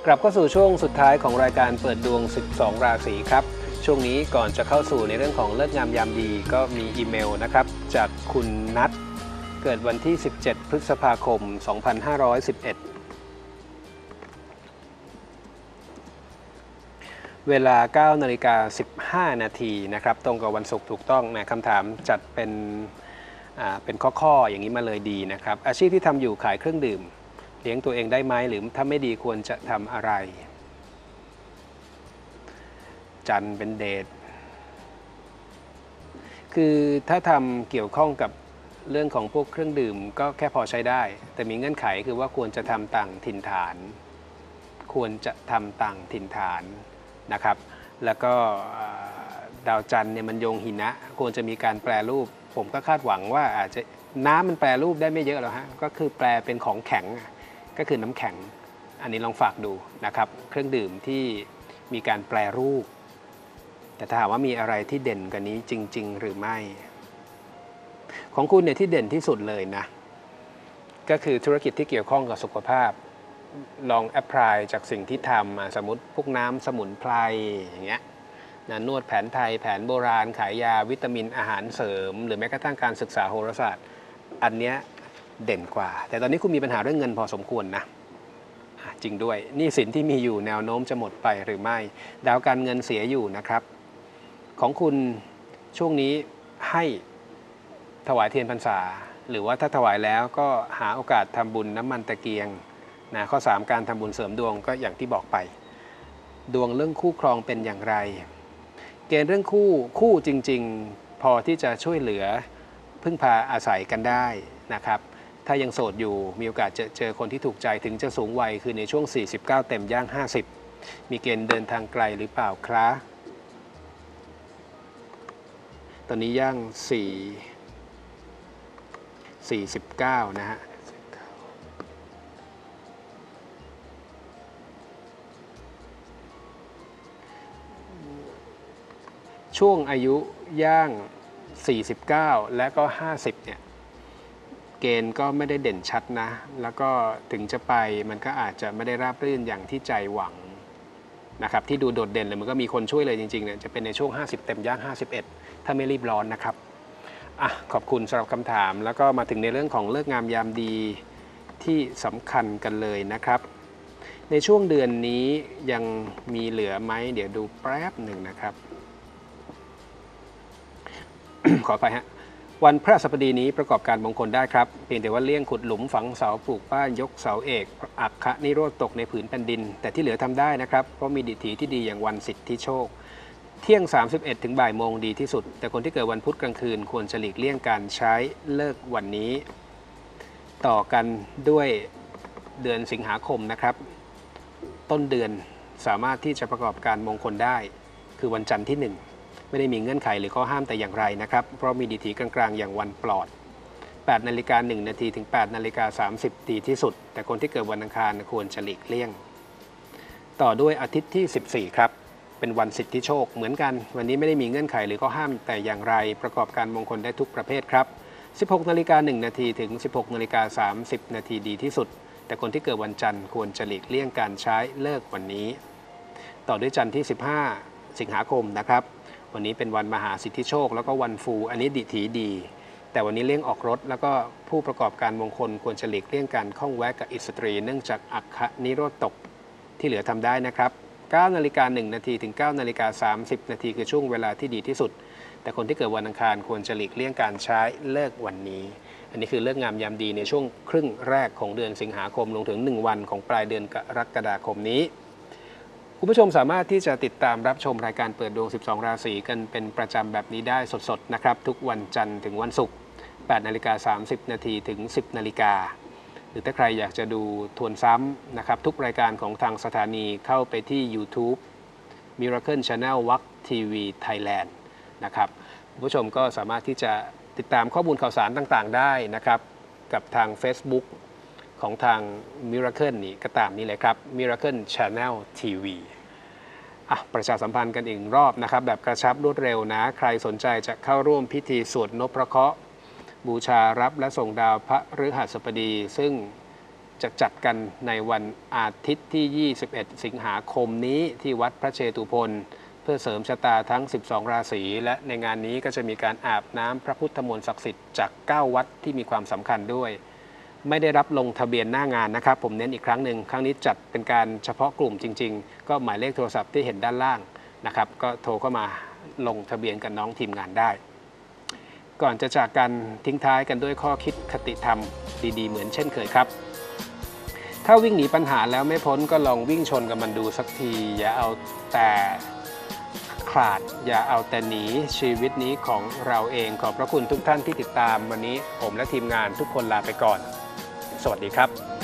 กลับเข้าสู่ช่วงสุดท้ายของรายการเปิดดวง 12 ราศีครับช่วงนี้ก่อนจะเข้าสู่ในเรื่องของเลิกงามยามดีก็มีอีเมลนะครับจากคุณนัทเกิดวันที่ 17 พฤษภาคม 2511 เวลา 9:15 นาทีนะครับตรงกับวันศุกร์ถูกต้องนะคำถามจัดเป็นข้ออย่างนี้มาเลยดีนะครับอาชีพที่ทำอยู่ขายเครื่องดื่มเลี้ยงตัวเองได้ไหมหรือถ้าไม่ดีควรจะทำอะไรจันเป็นเดชคือถ้าทำเกี่ยวข้องกับเรื่องของพวกเครื่องดื่มก็แค่พอใช้ได้แต่มีเงื่อนไขคือว่าควรจะทำต่างถิ่นฐานควรจะทำต่างถิ่นฐานนะครับแล้วก็ดาวจันทร์เนี่ยมันโยงหินะควรจะมีการแปรรูปผมก็คาดหวังว่าอาจจะน้ำมันแปรรูปได้ไม่เยอะหรอกฮะก็คือแปลเป็นของแข็งก็คือน้ำแข็งอันนี้ลองฝากดูนะครับเครื่องดื่มที่มีการแปรรูปแต่ถ้าถามว่ามีอะไรที่เด่นกว่านี้จริงๆหรือไม่ของคุณเนี่ยที่เด่นที่สุดเลยนะก็คือธุรกิจที่เกี่ยวข้องกับสุขภาพลองแอพพลายจากสิ่งที่ทำสมมติพวกน้ำสมุนไพรอย่างเงี้ยนวดแผนไทยแผนโบราณขายยาวิตามินอาหารเสริมหรือแม้กระทั่งการศึกษาโหราศาสตร์อันเนี้ยเด่นกว่าแต่ตอนนี้คุณมีปัญหาเรื่องเงินพอสมควรนะจริงด้วยหนี้สินที่มีอยู่แนวโน้มจะหมดไปหรือไม่ดาวการเงินเสียอยู่นะครับของคุณช่วงนี้ให้ถวายเทียนพรรษาหรือว่าถ้าถวายแล้วก็หาโอกาสทำบุญน้ำมันตะเกียงนะข้อ 3การทำบุญเสริมดวงก็อย่างที่บอกไปดวงเรื่องคู่ครองเป็นอย่างไรเกณฑ์เรื่องคู่จริงๆพอที่จะช่วยเหลือพึ่งพาอาศัยกันได้นะครับถ้ายังโสดอยู่มีโอกาสเจอคนที่ถูกใจถึงจะสูงวัยคือในช่วง49เต็มย่าง50มีเกณฑ์เดินทางไกลหรือเปล่าครับตอนนี้ย่าง49นะฮะช่วงอายุย่าง49และก็50เนี่ยเกณฑ์ก็ไม่ได้เด่นชัดนะแล้วก็ถึงจะไปมันก็อาจจะไม่ได้ราบรื่นอย่างที่ใจหวังนะครับที่ดูโดดเด่นเลยมันก็มีคนช่วยเลยจริงๆเนี่ยจะเป็นในช่วง50เต็มย่าง51ถ้าไม่รีบร้อนนะครับขอบคุณสำหรับคำถามแล้วก็มาถึงในเรื่องของเลิกงามยามดีที่สำคัญกันเลยนะครับในช่วงเดือนนี้ยังมีเหลือไหมเดี๋ยวดูแป๊บหนึ่งนะครับ ขออภัยฮะวันพฤหัสบดีนี้ประกอบการมงคลได้ครับเพียงแต่ว่าเลี่ยงขุดหลุมฝังเสาปลูกบ้านยกเสาเอกอักขนิโรธตกในผืนแผ่นดินแต่ที่เหลือทำได้นะครับเพราะมีดิถีที่ดีอย่างวันสิทธิโชคเที่ยง31ถึงบ่ายโมงดีที่สุดแต่คนที่เกิดวันพุธกลางคืนควรจะหลีกเลี่ยงการใช้เลิกวันนี้ต่อกันด้วยเดือนสิงหาคมนะครับต้นเดือนสามารถที่จะประกอบการมงคลได้คือวันจันทร์ที่1ไม่ได้มีเงื่อนไขหรือข้อห้ามแต่อย่างไรนะครับเพราะมีดิถีกลางๆอย่างวันปลอด8:01 นาทีถึง8:30ดีที่สุดแต่คนที่เกิดวันอังคารควรจะหลีกเลี่ยงต่อด้วยอาทิตย์ที่14ครับเป็นวันสิทธิโชคเหมือนกันวันนี้ไม่ได้มีเงื่อนไขหรือข้อห้ามแต่อย่างไรประกอบการมงคลได้ทุกประเภทครับ16:01 นาทีถึง16:30 นาทีดีที่สุดแต่คนที่เกิดวันจันทร์ควรจะหลีกเลี่ยงการใช้เลิกวันนี้ต่อด้วยจันทร์ที่15สิงหาคมนะครับวันนี้เป็นวันมหาสิทธิโชคแล้วก็วันฟูอันนี้ดิถีดีแต่วันนี้เลี่ยงออกรถแล้วก็ผู้ประกอบการมงคลควรจะหลีกเลี่ยงการข้องแวะกับอิสตรีเนื่องจากอักขนิโรธตกที่เหลือทำได้นะครับ9:01 นาทีถึง9:30 นาทีคือช่วงเวลาที่ดีที่สุดแต่คนที่เกิดวันอังคารควรจะหลีกเลี่ยงการใช้เลิกวันนี้อันนี้คือเลิกงามยามดีในช่วงครึ่งแรกของเดือนสิงหาคมลงถึง1วันของปลายเดือนกรกฎาคมนี้คุณผู้ชมสามารถที่จะติดตามรับชมรายการเปิดดวง12ราศีกันเป็นประจำแบบนี้ได้สดๆนะครับทุกวันจันทร์ถึงวันศุกร์8:30 นาทีถึง 10:00 นาฬิกาหรือถ้าใครอยากจะดูทวนซ้ำนะครับทุกรายการของทางสถานีเข้าไปที่ YouTube Miracle Channel วักทีวีไทยแลนด์นะครับคุณผู้ชมก็สามารถที่จะติดตามข้อมูลข่าวสารต่างๆได้นะครับกับทาง Facebookของทาง Miracle นี่ก็ตามนี้เลยครับ Miracle Channel TV ประชาสัมพันธ์กันอีกรอบนะครับแบบกระชับรวดเร็วนะใครสนใจจะเข้าร่วมพิธีสวดนพเคราะห์บูชารับและส่งดาวพระฤหัสบดีซึ่งจะจัดกันในวันอาทิตย์ที่ 21 สิงหาคมนี้ที่วัดพระเชตุพนเพื่อเสริมชะตาทั้ง 12 ราศีและในงานนี้ก็จะมีการอาบน้ำพระพุทธมนต์ศักดิ์สิทธิ์จาก 9 วัดที่มีความสำคัญด้วยไม่ได้รับลงทะเบียนหน้างานนะครับผมเน้นอีกครั้งหนึ่งครั้งนี้จัดเป็นการเฉพาะกลุ่มจริงๆก็หมายเลขโทรศัพท์ที่เห็นด้านล่างนะครับก็โทรเข้ามาลงทะเบียนกับน้องทีมงานได้ก่อนจะจากกันทิ้งท้ายกันด้วยข้อคิดคติธรรมดีๆเหมือนเช่นเคยครับถ้าวิ่งหนีปัญหาแล้วไม่พ้นก็ลองวิ่งชนกับมันดูสักทีอย่าเอาแต่ขลาดอย่าเอาแต่หนีชีวิตนี้ของเราเองขอบพระคุณทุกท่านที่ติดตามวันนี้ผมและทีมงานทุกคนลาไปก่อนสวัสดีครับ